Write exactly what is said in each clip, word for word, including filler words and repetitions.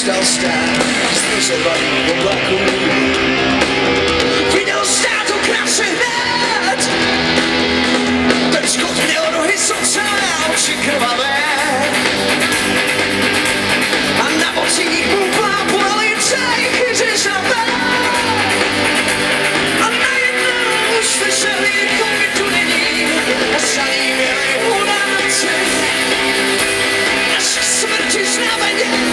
přestal stát, zprozovat oblaků. Viděl stát o kráse hned, ten skot měl nohy soce a oči krvavé. A na bocích mu plápolaly cejchy řezavé. A najednou slyšeli, kolik tu není, a za ním jeli hudáci. Naše smrti znameně.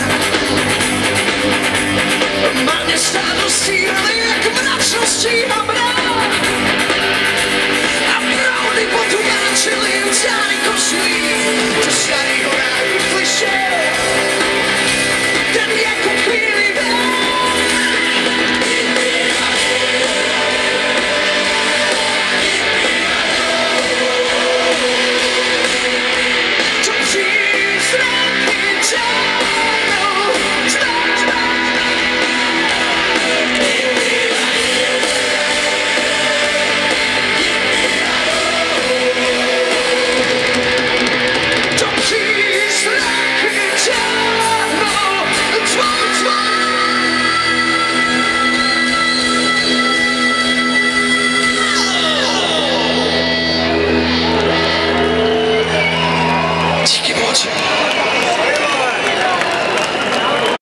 Marně stádo síly, jak mračností a